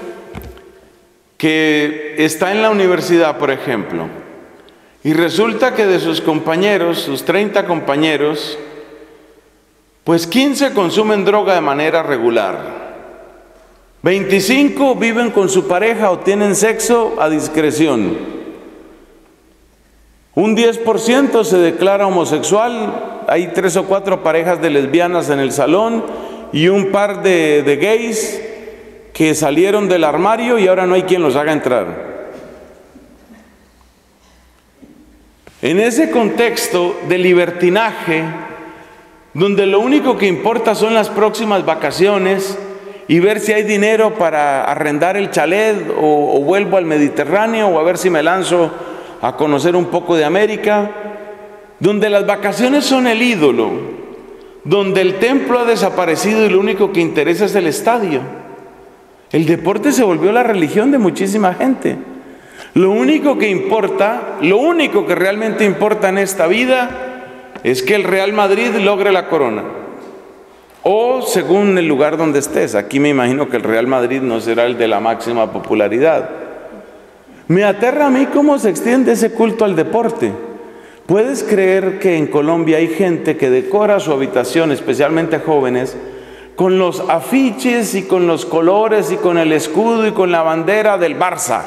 que está en la universidad, por ejemplo, y resulta que de sus compañeros, sus treinta compañeros, pues quince consumen droga de manera regular, veinticinco viven con su pareja o tienen sexo a discreción, un diez por ciento se declara homosexual, hay tres o cuatro parejas de lesbianas en el salón y un par de, de gays que salieron del armario y ahora no hay quien los haga entrar. En ese contexto de libertinaje, donde lo único que importa son las próximas vacaciones y ver si hay dinero para arrendar el chalet o, o vuelvo al Mediterráneo o a ver si me lanzo a conocer un poco de América, donde las vacaciones son el ídolo, donde el templo ha desaparecido y lo único que interesa es el estadio. El deporte se volvió la religión de muchísima gente. Lo único que importa, lo único que realmente importa en esta vida es que el Real Madrid logre la corona. O según el lugar donde estés. Aquí me imagino que el Real Madrid no será el de la máxima popularidad. Me aterra a mí cómo se extiende ese culto al deporte. ¿Puedes creer que en Colombia hay gente que decora su habitación, especialmente jóvenes, con los afiches y con los colores y con el escudo y con la bandera del Barça.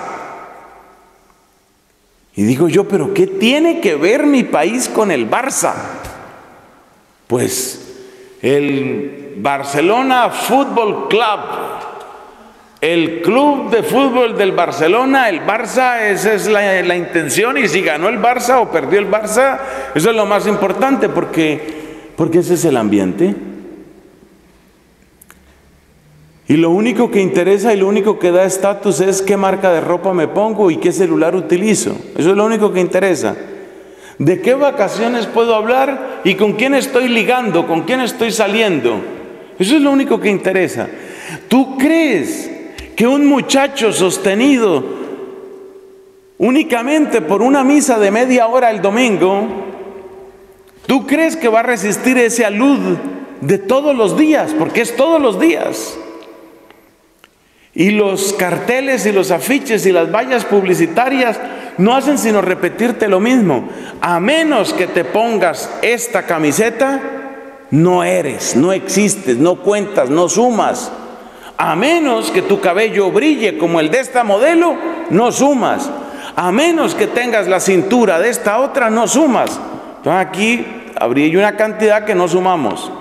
Y digo yo, ¿pero qué tiene que ver mi país con el Barça? Pues el Barcelona Fútbol Club, el club de fútbol del Barcelona, el Barça, esa es la, la intención, y si ganó el Barça o perdió el Barça, eso es lo más importante, porque, porque ese es el ambiente. Y lo único que interesa y lo único que da estatus es qué marca de ropa me pongo y qué celular utilizo. Eso es lo único que interesa. ¿De qué vacaciones puedo hablar y con quién estoy ligando, con quién estoy saliendo? Eso es lo único que interesa. ¿Tú crees que un muchacho sostenido únicamente por una misa de media hora el domingo, tú crees que va a resistir ese alud de todos los días? Porque es todos los días. Y los carteles y los afiches y las vallas publicitarias no hacen sino repetirte lo mismo. A menos que te pongas esta camiseta, no eres, no existes, no cuentas, no sumas. A menos que tu cabello brille como el de esta modelo, no sumas. A menos que tengas la cintura de esta otra, no sumas. Entonces aquí habría una cantidad que no sumamos.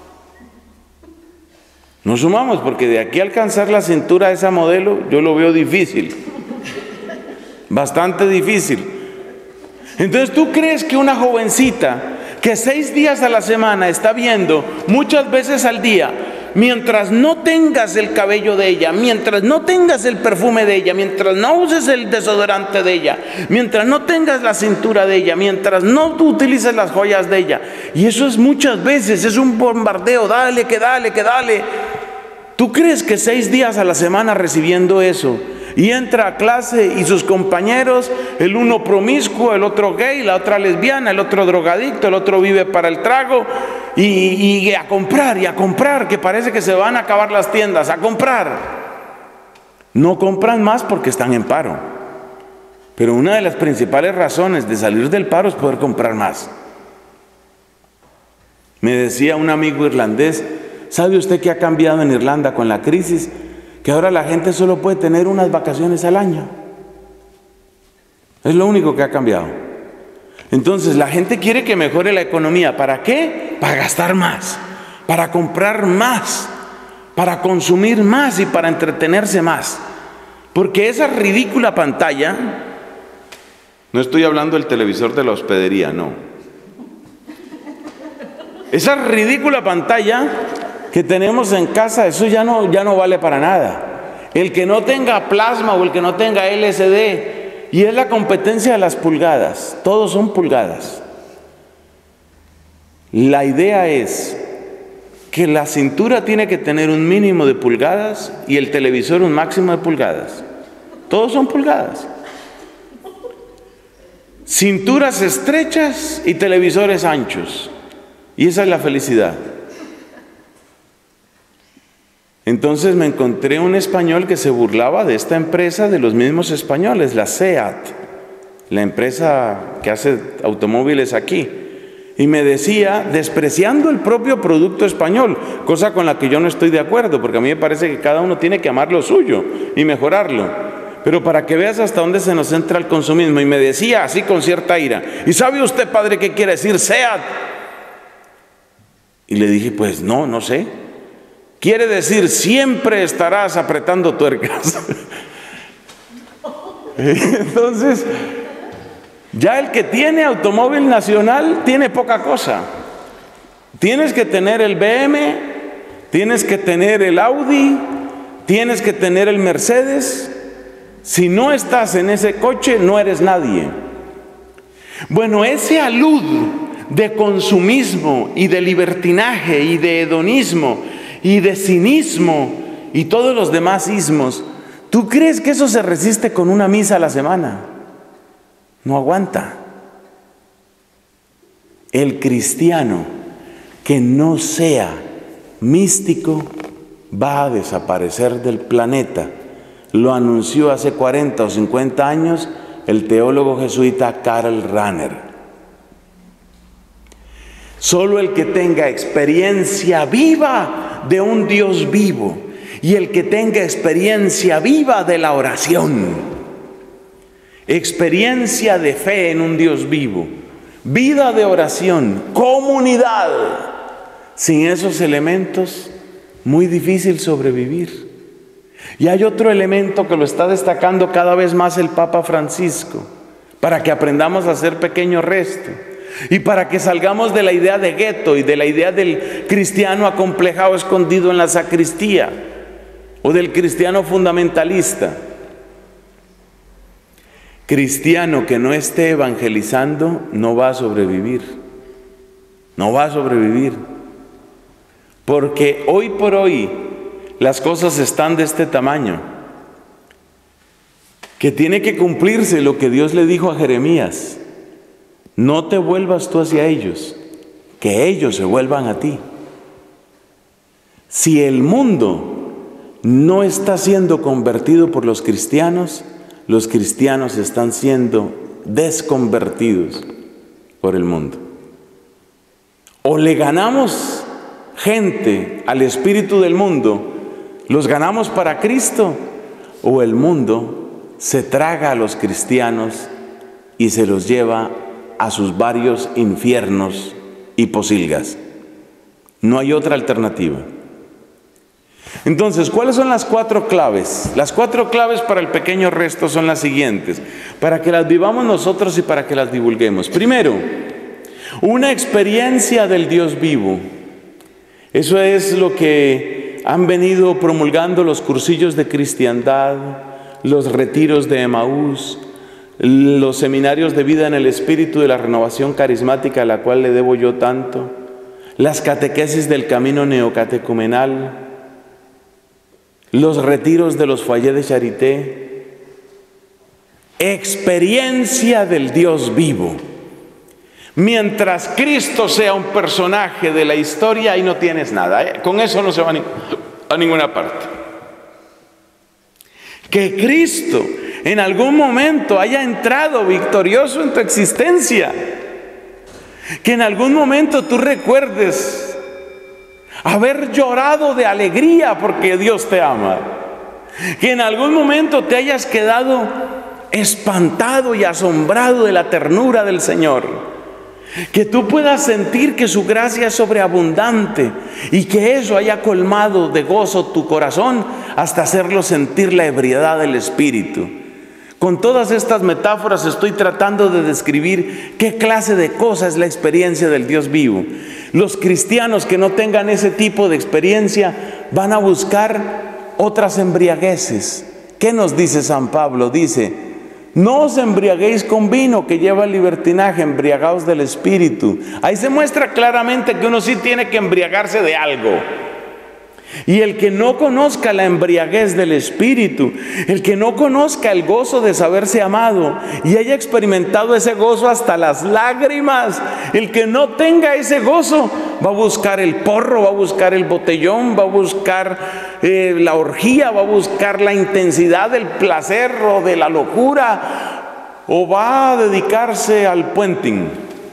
No sumamos, porque de aquí a alcanzar la cintura de esa modelo, yo lo veo difícil. Bastante difícil. Entonces, ¿tú crees que una jovencita que seis días a la semana está viendo muchas veces al día, mientras no tengas el cabello de ella, mientras no tengas el perfume de ella, mientras no uses el desodorante de ella, mientras no tengas la cintura de ella, mientras no tú utilices las joyas de ella, y eso es muchas veces, es un bombardeo, dale, que dale, que dale. ¿Tú crees que seis días a la semana recibiendo eso, y entra a clase y sus compañeros, el uno promiscuo, el otro gay, la otra lesbiana, el otro drogadicto, el otro vive para el trago, y, y a comprar y a comprar, que parece que se van a acabar las tiendas, a comprar? No compran más porque están en paro, pero una de las principales razones de salir del paro es poder comprar más. Me decía un amigo irlandés, ¿sabe usted qué ha cambiado en Irlanda con la crisis? Que ahora la gente solo puede tener unas vacaciones al año. Es lo único que ha cambiado. Entonces la gente quiere que mejore la economía. ¿Para qué? Para gastar más, para comprar más, para consumir más y para entretenerse más. Porque esa ridícula pantalla, no estoy hablando del televisor de la hospedería, no. Esa ridícula pantalla que tenemos en casa, eso ya no, ya no vale para nada. El que no tenga plasma o el que no tenga L C D, y es la competencia de las pulgadas, todos son pulgadas. La idea es que la cintura tiene que tener un mínimo de pulgadas y el televisor un máximo de pulgadas. Todos son pulgadas. Cinturas estrechas y televisores anchos. Y esa es la felicidad. Entonces me encontré un español que se burlaba de esta empresa, de los mismos españoles, la SEAT, la empresa que hace automóviles aquí, y me decía, despreciando el propio producto español, cosa con la que yo no estoy de acuerdo, porque a mí me parece que cada uno tiene que amar lo suyo y mejorarlo, pero para que veas hasta dónde se nos entra el consumismo. Y me decía así con cierta ira, ¿y sabe usted, padre, qué quiere decir SEAT? Y le dije, pues no, no sé. Quiere decir, siempre estarás apretando tuercas. Entonces, ya el que tiene automóvil nacional tiene poca cosa. Tienes que tener el B M, tienes que tener el Audi, tienes que tener el Mercedes. Si no estás en ese coche, no eres nadie. Bueno, ese alud de consumismo y de libertinaje y de hedonismo y de cinismo y todos los demás ismos, ¿tú crees que eso se resiste con una misa a la semana? No aguanta. El cristiano que no sea místico va a desaparecer del planeta. Lo anunció hace cuarenta o cincuenta años el teólogo jesuita Karl Rahner. Solo el que tenga experiencia viva de un Dios vivo y el que tenga experiencia viva de la oración, experiencia de fe en un Dios vivo, vida de oración, comunidad. Sin esos elementos, muy difícil sobrevivir. Y hay otro elemento que lo está destacando cada vez más el Papa Francisco, para que aprendamos a hacer pequeño resto y para que salgamos de la idea de gueto y de la idea del cristiano acomplejado escondido en la sacristía o del cristiano fundamentalista. Cristiano que no esté evangelizando no va a sobrevivir, no va a sobrevivir, porque hoy por hoy las cosas están de este tamaño, que tiene que cumplirse lo que Dios le dijo a Jeremías: no te vuelvas tú hacia ellos, que ellos se vuelvan a ti. Si el mundo no está siendo convertido por los cristianos, los cristianos están siendo desconvertidos por el mundo. O le ganamos gente al espíritu del mundo, los ganamos para Cristo, o el mundo se traga a los cristianos y se los lleva a sus varios infiernos y posilgas. No hay otra alternativa. Entonces, ¿cuáles son las cuatro claves? Las cuatro claves para el pequeño resto son las siguientes, para que las vivamos nosotros y para que las divulguemos. Primero, una experiencia del Dios vivo. Eso es lo que han venido promulgando los cursillos de cristiandad, los retiros de Emaús, los seminarios de vida en el espíritu de la renovación carismática a la cual le debo yo tanto, las catequesis del camino neocatecumenal, los retiros de los foyers de charité. Experiencia del Dios vivo. Mientras Cristo sea un personaje de la historia, ahí no tienes nada, ¿eh? Con eso no se va a, ni a ninguna parte. Que Cristo en algún momento haya entrado victorioso en tu existencia. Que en algún momento tú recuerdes haber llorado de alegría porque Dios te ama. Que en algún momento te hayas quedado espantado y asombrado de la ternura del Señor. Que tú puedas sentir que su gracia es sobreabundante y que eso haya colmado de gozo tu corazón hasta hacerlo sentir la ebriedad del Espíritu. Con todas estas metáforas estoy tratando de describir qué clase de cosa es la experiencia del Dios vivo. Los cristianos que no tengan ese tipo de experiencia van a buscar otras embriagueces. ¿Qué nos dice San Pablo? Dice: no os embriaguéis con vino que lleva el libertinaje, embriagaos del Espíritu. Ahí se muestra claramente que uno sí tiene que embriagarse de algo. Y el que no conozca la embriaguez del Espíritu, el que no conozca el gozo de saberse amado y haya experimentado ese gozo hasta las lágrimas, el que no tenga ese gozo va a buscar el porro, va a buscar el botellón, va a buscar eh, la orgía, va a buscar la intensidad del placer o de la locura, o va a dedicarse al puenting.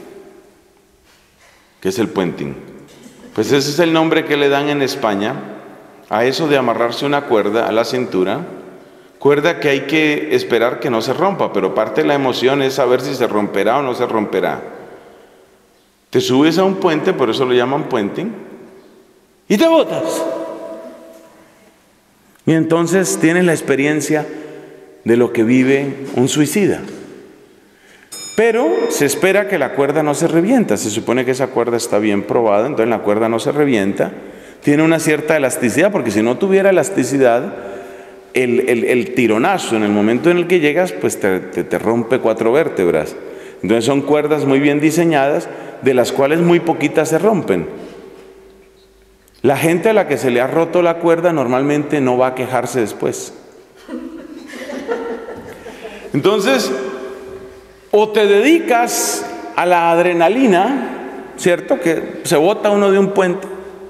¿Qué es el puenting? Pues ese es el nombre que le dan en España a eso de amarrarse una cuerda a la cintura, cuerda que hay que esperar que no se rompa, pero parte de la emoción es saber si se romperá o no se romperá. Te subes a un puente, por eso lo llaman puenting, y te botas. Y entonces tienes la experiencia de lo que vive un suicida. Pero se espera que la cuerda no se revienta. Se supone que esa cuerda está bien probada, entonces la cuerda no se revienta. Tiene una cierta elasticidad, porque si no tuviera elasticidad, el, el, el tironazo en el momento en el que llegas, pues te, te, te rompe cuatro vértebras. Entonces son cuerdas muy bien diseñadas, de las cuales muy poquitas se rompen. La gente a la que se le ha roto la cuerda normalmente no va a quejarse después. Entonces, o te dedicas a la adrenalina, ¿cierto? Que se bota uno de un puente.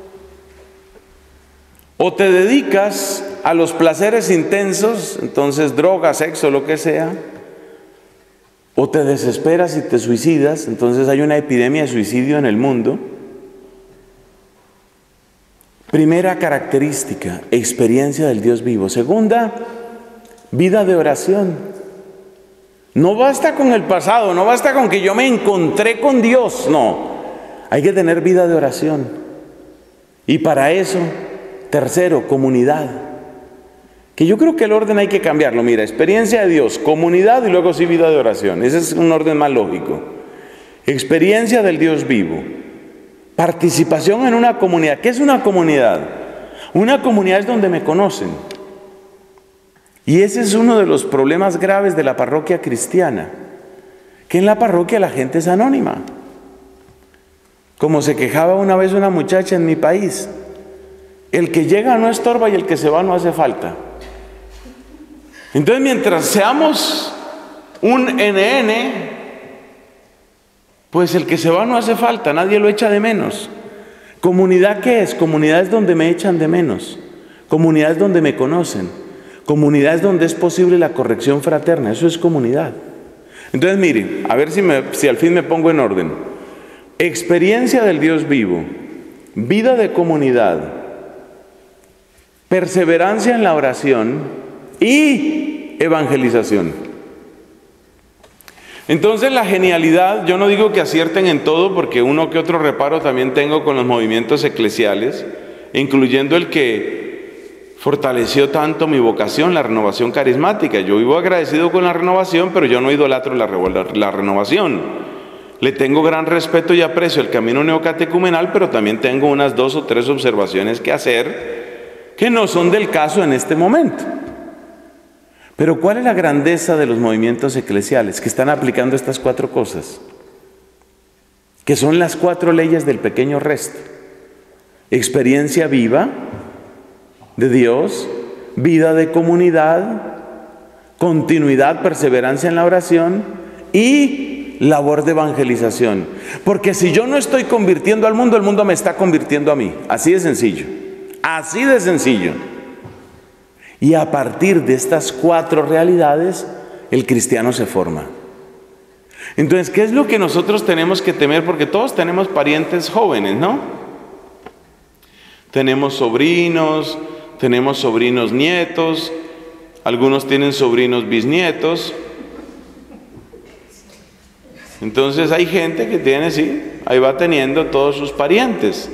O te dedicas a los placeres intensos, entonces droga, sexo, lo que sea. O te desesperas y te suicidas, entonces hay una epidemia de suicidio en el mundo. Primera característica, experiencia del Dios vivo. Segunda, vida de oración. No basta con el pasado, no basta con que yo me encontré con Dios, no. Hay que tener vida de oración. Y para eso, tercero, comunidad. Que yo creo que el orden hay que cambiarlo. Mira, experiencia de Dios, comunidad y luego sí vida de oración. Ese es un orden más lógico. Experiencia del Dios vivo. Participación en una comunidad. ¿Qué es una comunidad? Una comunidad es donde me conocen. Y ese es uno de los problemas graves de la parroquia cristiana. Que en la parroquia la gente es anónima. Como se quejaba una vez una muchacha en mi país. El que llega no estorba y el que se va no hace falta. Entonces, mientras seamos un ene ene, pues el que se va no hace falta, nadie lo echa de menos. ¿Comunidad qué es? Comunidad es donde me echan de menos. Comunidad es donde me conocen. Comunidad es donde es posible la corrección fraterna. Eso es comunidad. Entonces, mire, a ver si, me, si al fin me pongo en orden. Experiencia del Dios vivo, vida de comunidad, perseverancia en la oración y evangelización. Entonces la genialidad, yo no digo que acierten en todo, porque uno que otro reparo también tengo con los movimientos eclesiales, incluyendo el que fortaleció tanto mi vocación, la renovación carismática. Yo vivo agradecido con la renovación, pero yo no idolatro la, la renovación. Le tengo gran respeto y aprecio al camino neocatecumenal, pero también tengo unas dos o tres observaciones que hacer que no son del caso en este momento. Pero ¿cuál es la grandeza de los movimientos eclesiales? Que están aplicando estas cuatro cosas, que son las cuatro leyes del pequeño resto. Experiencia viva de Dios, vida de comunidad, continuidad, perseverancia en la oración y labor de evangelización. Porque si yo no estoy convirtiendo al mundo, el mundo me está convirtiendo a mí. Así de sencillo. Así de sencillo. Y a partir de estas cuatro realidades, el cristiano se forma. Entonces, ¿qué es lo que nosotros tenemos que temer? Porque todos tenemos parientes jóvenes, ¿no? Tenemos sobrinos, tenemos sobrinos nietos, algunos tienen sobrinos bisnietos. Entonces hay gente que tiene, sí, ahí va teniendo todos sus parientes.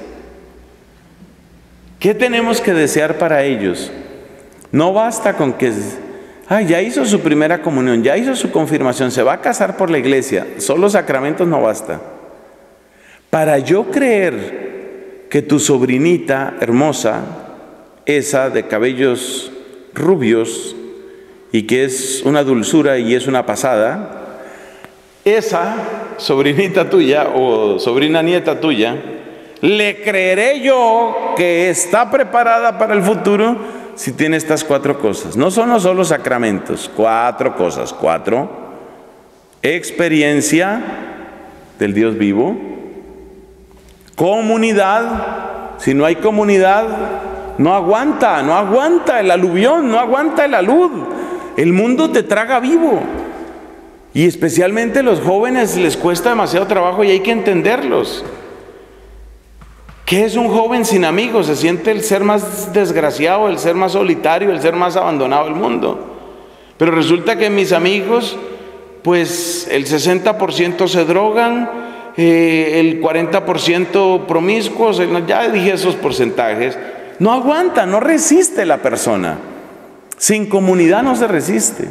¿Qué tenemos que desear para ellos? No basta con que, ah, ya hizo su primera comunión, ya hizo su confirmación, se va a casar por la iglesia. Solo sacramentos no basta. Para yo creer que tu sobrinita hermosa, esa de cabellos rubios y que es una dulzura y es una pasada, esa sobrinita tuya o sobrina nieta tuya, le creeré yo que está preparada para el futuro si tiene estas cuatro cosas. No son solo sacramentos, cuatro cosas. Cuatro: experiencia del Dios vivo, comunidad. Si no hay comunidad, no aguanta, no aguanta el aluvión, no aguanta la luz. El mundo te traga vivo. Y especialmente a los jóvenes les cuesta demasiado trabajo y hay que entenderlos. ¿Qué es un joven sin amigos? Se siente el ser más desgraciado, el ser más solitario, el ser más abandonado del mundo. Pero resulta que mis amigos, pues el sesenta por ciento se drogan, eh, el cuarenta por ciento promiscuos, ya dije esos porcentajes. No aguanta, no resiste la persona. Sin comunidad no se resiste.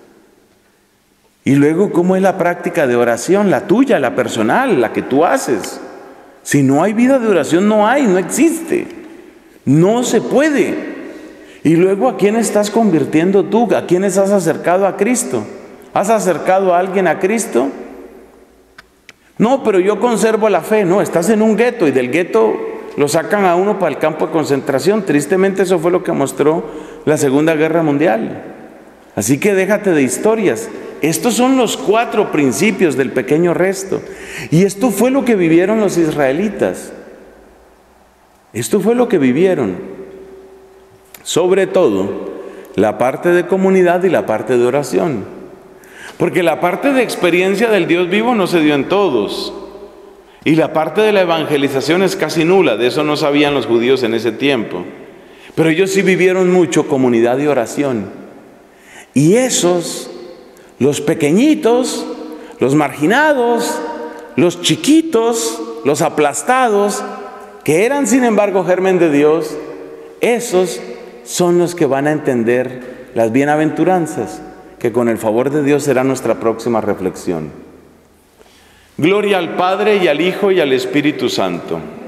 Y luego, ¿cómo es la práctica de oración? La tuya, la personal, la que tú haces. Si no hay vida de oración, no hay, no existe. No se puede. Y luego, ¿a quién estás convirtiendo tú? ¿A quiénes has acercado a Cristo? ¿Has acercado a alguien a Cristo? No, pero yo conservo la fe. No, estás en un gueto y del gueto lo sacan a uno para el campo de concentración. Tristemente eso fue lo que mostró la Segunda Guerra Mundial. Así que déjate de historias. Estos son los cuatro principios del pequeño resto. Y esto fue lo que vivieron los israelitas. Esto fue lo que vivieron. Sobre todo, la parte de comunidad y la parte de oración. Porque la parte de experiencia del Dios vivo no se dio en todos. Y la parte de la evangelización es casi nula, de eso no sabían los judíos en ese tiempo. Pero ellos sí vivieron mucho comunidad de oración. Y esos, los pequeñitos, los marginados, los chiquitos, los aplastados, que eran sin embargo germen de Dios, esos son los que van a entender las bienaventuranzas, que con el favor de Dios será nuestra próxima reflexión. Gloria al Padre y al Hijo y al Espíritu Santo.